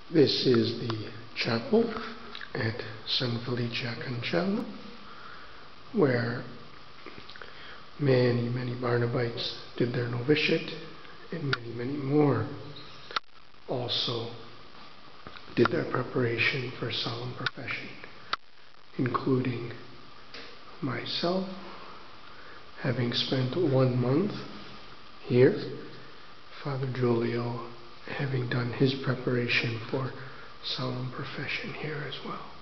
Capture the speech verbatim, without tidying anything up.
This is the chapel at San Felice, Cancello, where many, many Barnabites did their novitiate, and many, many more also did their preparation for solemn profession, including myself, having spent one month here, Father Giulio having done his preparation for solemn profession here as well.